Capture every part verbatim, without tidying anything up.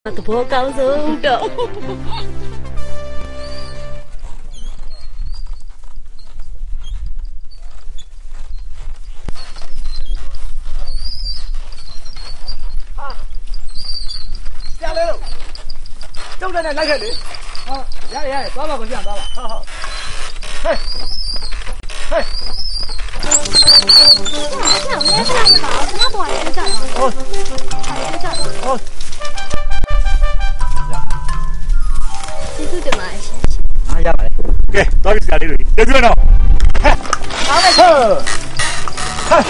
个不高兴的。 啊，下来了，就在那来开的。好，爷爷，抓吧，不行，抓吧，好好。嘿，嘿。 这样，我这样子吧，那多还是这样。 哦， 还是这样。 哦。 这就对嘛？ 啊，呀来，给，到底下来了，这热闹。嘿，好嘞，嘿。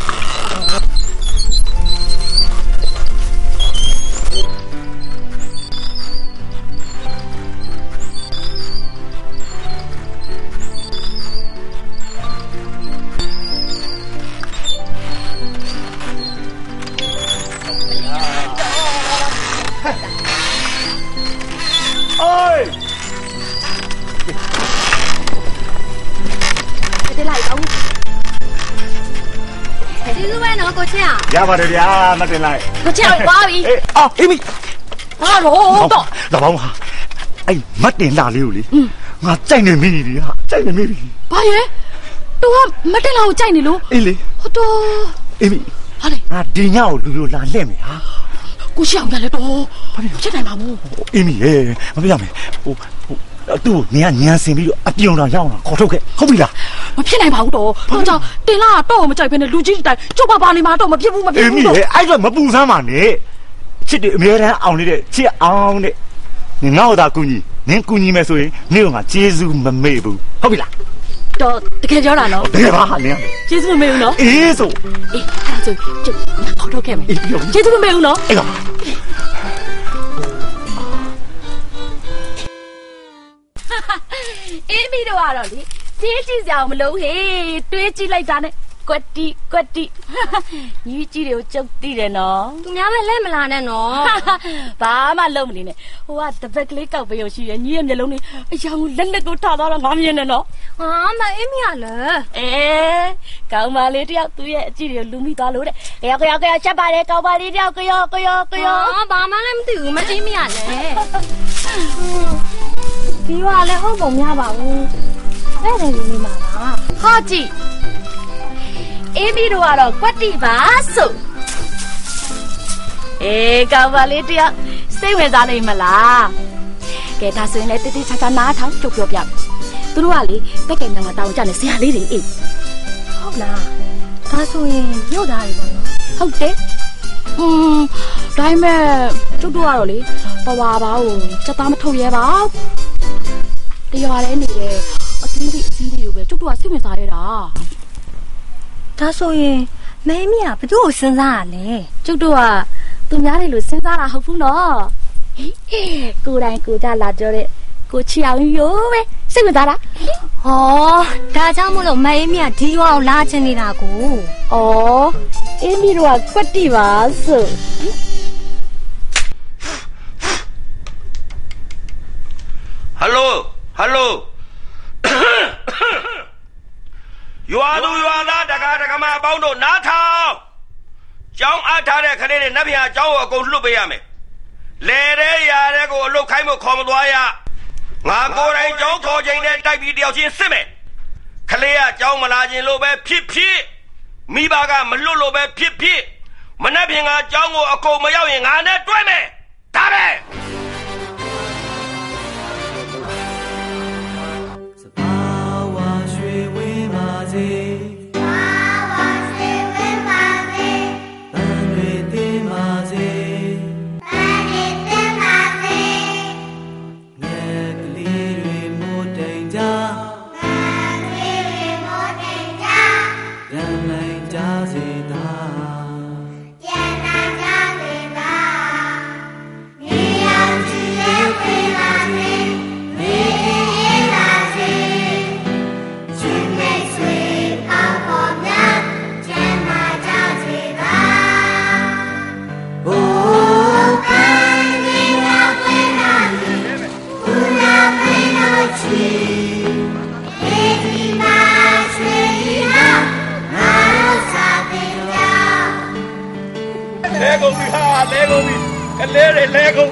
哎， 快点来吧！这是为哪个钱啊？ 呀吧的呀，那点来。 我这样瓜比。 哎，啊，因为啊，老多。 老王哈，哎，乜点哪里有哩？嗯，我在你面里哈，在你面里。 爸爷，都话乜点老在你咯？ 哎哩， 我都。 因为， 好嘞。 啊，点样路路难练没啊？ 我想下来多，这来嘛不？ 因为诶，我不要没，我我都你看你看身边有啊，地方上要了，好头嘅，好不啦？ 我偏来嘛多，我就对啦，到我们这边的路基带，就把把你嘛到我们偏不嘛偏不。 因为哎，这么不上嘛你，这的没人熬你的，这熬的，你熬大姑娘，你姑娘没说，你有嘛接受没没不，好不啦？ 到这个叫哪喏？ 对吧？你接触没有喏？ 哎说， 哎，他就就好头看没？接触没有喏？ 哎呀！ 哈哈，哎，没得话了哩，这只叫我们老黑，对起来咋呢？ကွက်တီကွက်တီညီကြီးတွေကိုကြုတ်တည်တယ်နော်သူများပဲလက်မလာနဲ့နော်ဘာမှလုံးမနေနဲ့ဟိုကတပတ်ကလေးကောက်ပေးရရှိရညီရဲ့မျက်လုံးလေးအယောင်လက်လက်ကိုထားသွားတော့ငါမြင်နေနော်ဟာမအေးမရလေအေးကောင်းပါလေတယောက်သူ့ရဲ့အကြည့်တွေကိုလူမိသွားလို့တဲ့ကြောက်ကြောက်ကြောက်ချက်ပါတယ်ကောင်းပါလေတယောက်ကြောက်ကြောက်ကြောက်ဟာဘာမှလည်းမသိဘူးမသိမရလေဒီကလည်းဟုတ်ပုံများပါဘူးအဲ့ဒါလူမိမှာပါဟောကြည့်အေးမီတို့ကတော့ကွက်တီပါဆိုအေးကောင်းပါလေတယောက်စိတ်ဝင်စားနိုင်မလားကဲဒါဆိုရင်လည်းတိတိချာချာနားထောင်ကြုတ်ပြောပြသူတို့ကလေတက်ကင်ညာမှာတောင်းကြနေဆရာလေးတွေအေးဟုတ်လားဒါဆိုရင်ညို့သားတွေပေါ့နော်ဟုတ်တယ်อืมဒါပေမဲ့ကျုပ်တို့ကတော့လေဘဝဘာကိုစက်သားမထုတ်ရဲပါတရားလည်းနေတယ်အသင်းကြီးအစည်းကြီးလိုပဲကျုပ်တို့ကစိတ်ဝင်စားရတာဒါဆိုရင်မင်းမရဘသူ့ကိုစဉ်းစားရလဲကျုပ်တို့ကသူများတွေလို့စဉ်းစားတာဟုတ်ဘူးနော်ကိုယ်တိုင်ကိုကြလာကြတဲ့ကိုချီအောင်ရိုးပဲစိတ်ဝင်စားတာဟောဒါကြောင့်မို့လို့မင်းမရဒီရွာကိုလာချင်နေတာကိုဩအေးမီတို့ကကွက်တိပါဆိုဟယ်လိုဟယ်လိုရွာသူရွာသားတကားတကမအပေါင်းတို့နားထောင်ကျောင်းအားထားတဲ့ခလေးတွေနတ်ဗျာကျောင်းကိုအကုန်လွတ်ပေးရမယ်လေတဲ့ရာတဲ့ကိုအလုတ်ခိုင်းဖို့ခေါ်မသွားရငါကိုယ်တိုင်ကျောင်းခေါ်ချိန်နဲ့တိုက်ပြီးတယောက်ချင်းစစ်မယ်ခလေးကကျောင်းမလာခြင်းလို့ပဲဖြစ်ဖြစ်မိဘကမလွတ်လို့ပဲဖြစ်ဖြစ်မနက်ဖြန်ကကျောင်းကိုအကုန်မရောက်ရင်ငါနဲ့တွဲမယ်ဒါပဲ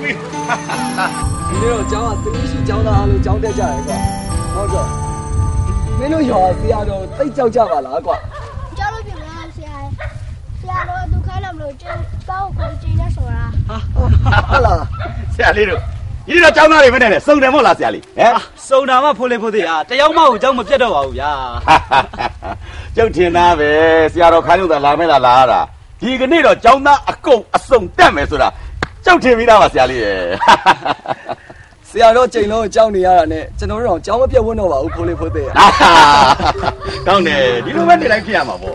ပြီဒီနေ့တော့ကျောင်းကတတိရှိကျောင်းသားအားလုံးကျောင်းတက်ကြရဲကွာဟုတ်တော့မင်းတို့ရွာဆရာတော်တိတ်ကြောက်ကြပါလားကွာကြောက်လို့ပြင်မလားဆရာဆရာတော်သူခိုင်းလို့မလို့ကျကောက်ကိုကျင်းရဆိုတာဟုတ်လားဆရာလေးတို့ဒီတော့ကျောင်းသားတွေမနဲ့စုံတယ်မဟုတ်လားဆရာလေးဟမ်စုံတာမှဖိုးလေဖိုးသေးอ่ะတယောက်မှကိုကျောင်းမပြတ်တော့ပါဘူးဗျာကျုပ်ထင်သားပဲဆရာတော်ခိုင်းလို့သာလာမဲလာလာရတာဒီကနေ့တော့ကျောင်းသားအကုန်အစုံတက်မယ်ဆိုတာကျုပ်ထင်ပြီးသားပါဆရာလေးရဲ့ဆရာတော်ချိန်လုံးကြောက်နေရတာနဲ့ကျွန်တော်တို့တော့ကျောင်းမပြတ်ဝန်းတော့ပါဘူးဖိုးလေးဖိုးသေးอ่ะကောင်းတယ်ဒီလိုပဲနေလိုက်ဖြစ်ရမှာပေါ့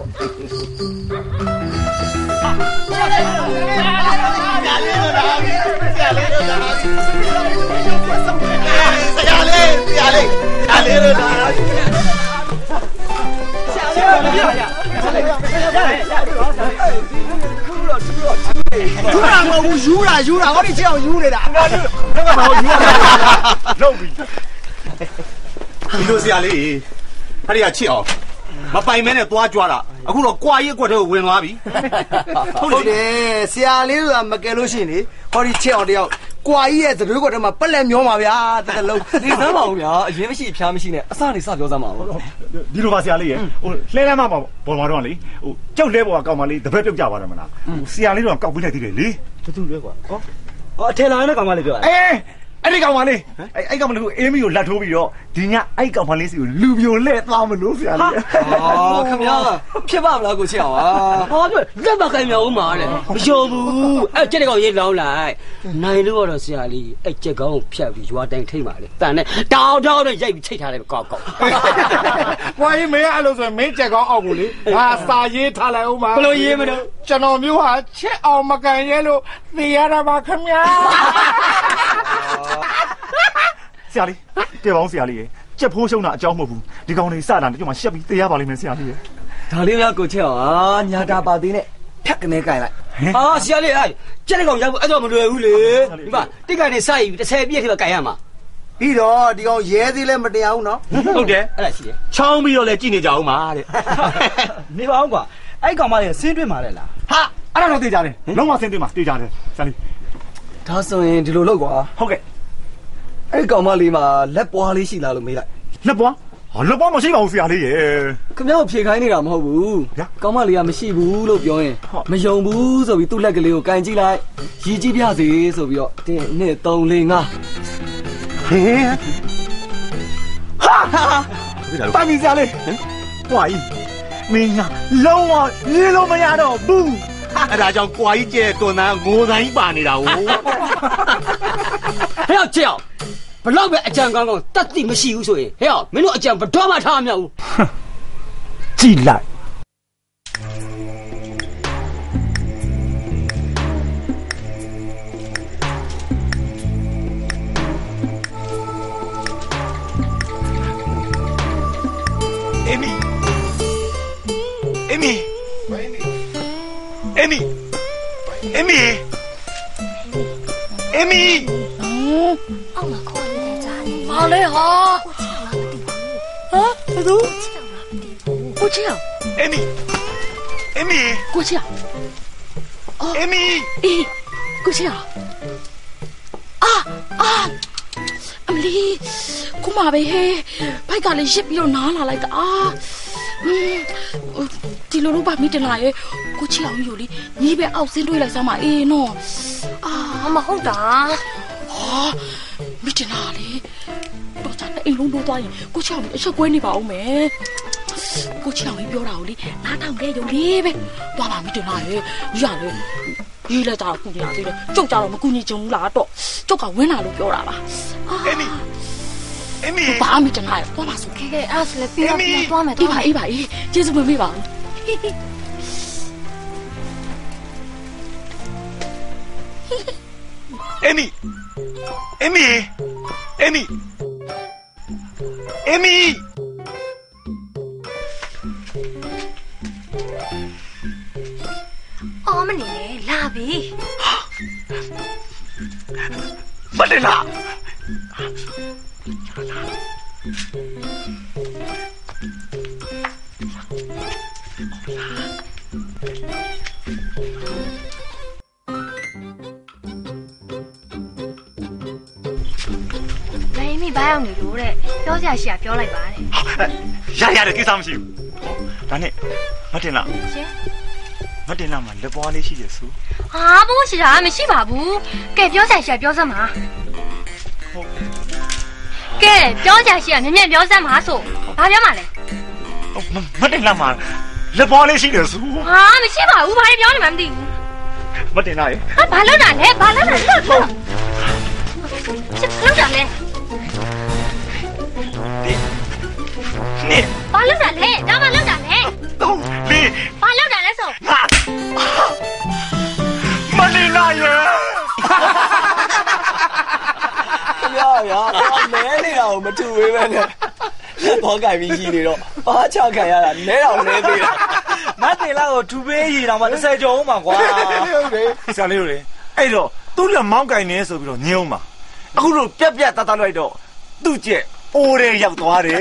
ယူတာမဟုတ်ဘူးယူတာယူတာဟောဒီချက်အောင်ယူနေတာငါတို့ငါမဟုတ်ယူတာလုံးပြီဒီလိုဆရာလေးအဲ့ဒီကချစ်အောင်မပိုင်မဲနဲ့သွားကြွားတာအခုတော့ကြွားရေးကွက်တော့ဝင်သွားပြီဟုတ်တယ်ဆရာလေးကမကယ်လို့ရှိရင်လေဟောဒီချက်အောင်တယောက်ကွာကြီးရဲ့သတို့ကွက်ထဲမှာပက်လက်မျောမှာဗျာတကယ်လုံးနေစမ်းပါဦးဗျာအရင်မရှိအဖျားမရှိနဲ့အစနေစပြောစမ်းပါဦးဒီလိုပါဆရာလေးရဟိုလှဲလမ်းမမှာပေါ်မှာတော့လေဟိုကြောက်လဲပေါ်ကကောက်မလေးတပည့်ပြုတ်ကြပါတယ်မလားဆရာလေးတော့ကောက်ပြီးလိုက်သေးတယ်လေတူတူလဲကွာဟောဟောအထယ်လာတဲ့ကောင်မလေးပြောတာအေးအဲ့ဒီကောင်မလေးအဲ့အဲ့ကောင်မလေးကိုအေးမီကိုလက်ထိုးပြီးတော့ဒီညအဲ့ကောင်မလေးစီကိုလူပြိုလဲသွားမလို့ဆရာလေးအော်ခင်ဗျာဖြစ်ပါမလားကိုချက်အောင်ဟာဟောပြောလက်မခိုင်မြောက်ဦးမှာတဲ့မလျှော်ဘူးအဲ့ကျက်တဲ့ကောင်ရေးလောင်းလိုက်နိုင်လို့တော့ဆရာလေးအဲ့ကျက်ကောင်ကိုဖြတ်ပြီးရွာတိုင်းထိတ်ပါလေတန်နဲ့တောင်းတောင်းနဲ့ရိုက်ပြီးချိတ်ထားတယ်ကောက်ကောက်။ကွာရေးမင်းအဲ့လိုဆိုရင်မင်းချက်ကောင်းအောင်ကိုလေငါစာရေးထားလိုက်အောင်ပါဘလို့ရေးမလို့ကျွန်တော်မျိုးဟာချက်အောင်မကန်ရဲလို့သိရတာပါခင်ဗျာဆရာလေးကဲပါဦးဆရာလေးရေချက်ဖိုးရှုံးတာအကြောင်းမဟုတ်ဘူးဒီကောင်လေးစတာဒီမှာရှက်ပြီးသိရပါလိမ့်မယ်ဆရာလေးရေဒါလေးများကိုချက်အောင်ဟာညာတာပါသေးနဲ့ဖြတ်ကနေကြိုင်လိုက်ဟာဆရာလေးအဲ့ကျက်တဲ့ကောင်ရောက်အဲ့တော့မလွယ်ဘူးလေဒီမှာတိတ်ကနေစိုက်ပြီးတစ်ဆယ်ပြည့်ထိပဲကြိုင်ရမှာပြီးတော့ဒီကောင်ရဲသေးလဲမတရားဘူးနော်ဟုတ်တယ်အဲ့ဒါရှိတယ်ချောင်းပြီးတော့လည်းကြည့်နေကြအောင်ပါတဲ့နေပါအောင်ကွာအဲ့ကောင်မလေးဆင်းတွေ့မှာလေလားဟာအဲ့ဒါတော့သိကြတယ်လုံးဝဆင်းသွင်းမှာသိကြတယ်ဆရာလေးဒါဆိုရင်ဒီလိုလုပ်ကွာဟုတ်ကဲ့အဲ့ကောင်မလေးမှာလက်ပွားလေးရှိလားလို့မေးလိုက်လက်ပွားဟာလက်ပွားမရှိပါဘူးဆရာလေးရေခင်ဗျားကိုဖြေခိုင်းနေတာမဟုတ်ဘူးဗျာကောင်မလေးကမရှိဘူးလို့ပြောရင်ဟုတ်မယုံဘူးဆိုပြီးသူ့လက်ကလေးကိုကန်ကြည့်လိုက်ရည်ကြည့်ပြစေဆိုပြီးတော့တင်းနှစ်သုံးလေးငါဟင်းဟာပါမီဆရာလေးဟွာကြီးမင်းကလုံးဝရေးလို့မရတော့ဘူးအဲ့ဒါကြောင့်ကြွားကြီးကျဲတွန်သားငိုတိုင်းပါနေတာ哦ဟဲ့ကြောက်ဘလောက်ပဲအကြံကောင်းကောင်းတတ်သိမရှိဘူးဆိုရင်ဟဲ့မင်းတို့အကြံဘတော်မှထားမမြောက်ဘူးကြည့်လိုက်အေမီအေမီအေမီအေမီအေမီအောက်မှာခေါ်နေကြတယ်ဘာလဲဟာကိုချစ်လာမသိဘူးဟာဘယ်သူကိုချစ်အောင်အေမီအေမီကိုချစ်အောင်အေမီအေးကိုချစ်အောင်အာအာအမလီကိုမပဲဟဲ့ဘိုက်ကလည်းရစ်ပြီးတော့နားလာလိုက်တာအာဒီလိုတော့ဗမိတင်လာရဲ့ကိုချစ်အောင်ယူလေညီးပဲအောက်ဆင်းတွေးလိုက်စမ်းပါအေးနော်အာမဟုတ်တာဟာမိတင်လာလေတော့ချာအိမ်လုံးတို့သွားရင်ကိုချစ်အောင်အချက်ကွဲနေပါဦးမယ်ကိုချစ်အောင်ပြောတာကိုလေနားထောင်ခဲ့ရုံလေးပဲသွားပါမိတင်လာရဲ့ရလေရေးလိုက်တာကူညီလာသေးတယ်ကျုပ်ကြတော့မကူညီချင်ဘူးလားတော့ကျုပ်ကဝင်းလာလို့ပြောတာပါအေမီအေမီဘာမိတင်လာရဲ့သွားပါစို့ကဲကဲအဲ့ဒါဆိုလည်းပြီးတော့ပြန်သွားမယ်အေးပါအေးပါအေးကျေးဇူးမမေ့ပါဘူးအေမီအေမီအေမီအေမီအော်မနေနဲ့လာပြီမလေးလားဟဘာရောက်နေလို့တဲ့ပြောစရာရှိတာပြောလိုက်ပါတဲ့ရရတယ်ကိစ္စမရှိဘူးဒါနဲ့မတင်လားရှင်မတင်လားမှာလက်ပွားလေးရှိတယ်ဆိုဟာဘိုးရှိတာမရှိပါဘူးကဲပြောစရာရှိတာပြောစမ်းပါကဲပြောစရာရှိတာမြင်မြင်ပြောစမ်းပါဆိုဘာပြောမှလဲမတင်လားမှာလက်ပွားလေးရှိတယ်ဆိုဟာမရှိပါဘူးဘာလဲပြောနေမှမသိဘူးမတင်လားရေဟာဘာလုပ်တာလဲဘာလုပ်တာလဲလို့လုပ်တာလဲนี่ဘာလုပ်တာလဲဒါမှလုပ်တာလဲတော့လေဘာလုပ်တာလဲဆိုဟာမလေးလာရေရရမဲနေတာကိုမထူဝေးပဲနဲ့ဘောကြိုင်ပြီးရှိနေတော့ပါချခံရတာနဲတော့နဲသေးတာမတင်လာကိုထူပေးရအောင်မတစ်ဆယ်ကျော်အောင်ပါကွာဟုတ်တယ်ဆရာလေးတို့လေအဲ့တော့သူ့လက်မောင်းကြိုင်နေဆိုပြီးတော့ညင်းအောင်ပါအခုတော့ပြက်ပြက်တတ်တတ်လိုက်တော့သူ့ကျက်အိုးရဲရောက်သွားတယ်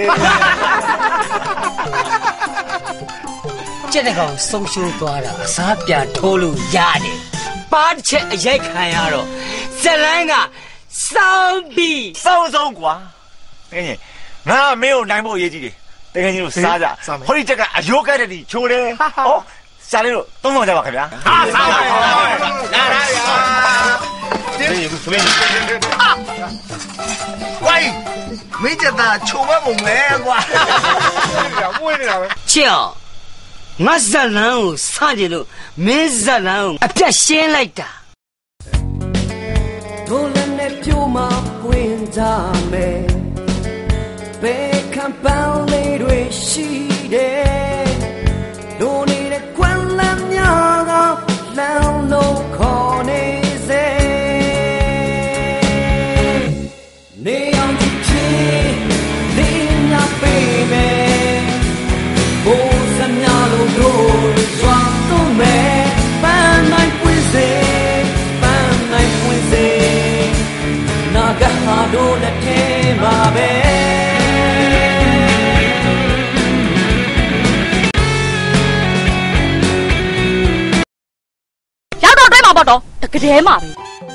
ကျက်တဲ့ကောင်ဆုံးရှုံးသွားတာအစားပြန်ထိုးလို့ရတယ်ပါတစ်ချက်အရိုက်ခံရတော့ဇလန်းကစောင်းပြီးစောင်းစောင်းကွာတကယ်ကြီးငါမင်းကိုနိုင်ဖို့အရေးကြီးတယ်တကယ်ကြီးတို့စားကြဟိုဒီချက်ကအယိုးကက်တဲ့ဒီချိုးတယ်ဟောစားလေးတို့သုံးဆောင်ကြပါခင်ဗျာဟာစားပါလာလာဗျာဒီကူစမင်းဝိုင်းမင်းကြတာချိုးမမုံလဲကွာမွေးနေတာပဲချောင်းငါဇလန်းကိုစကြည့်လို့မင်းဇလန်းကိုအပြတ်ရှင်းလိုက်တာဒိုလနဲ့ပြိုမှာပွင့်ကြမယ်ဘေးကံပန်းလေးတွေရှိတယ်ဒိုနေတဲ့ခွန်းလမ်းများကလမ်းလုံးခေါ်နေစေနေအောင်ကြည့်ချင်နေညာပေးမယ်ဘိုးစမြလို့တို့စွာတော့မယ်ပန်းနိုင်ပွင့်စေပန်းနိုင်ပွင့်စေနာဂဟာတို့လက်ထဲမှာပဲရောက်တော့တွေ့မှာပေါ့တော့တကယ်တည်းမှာပဲ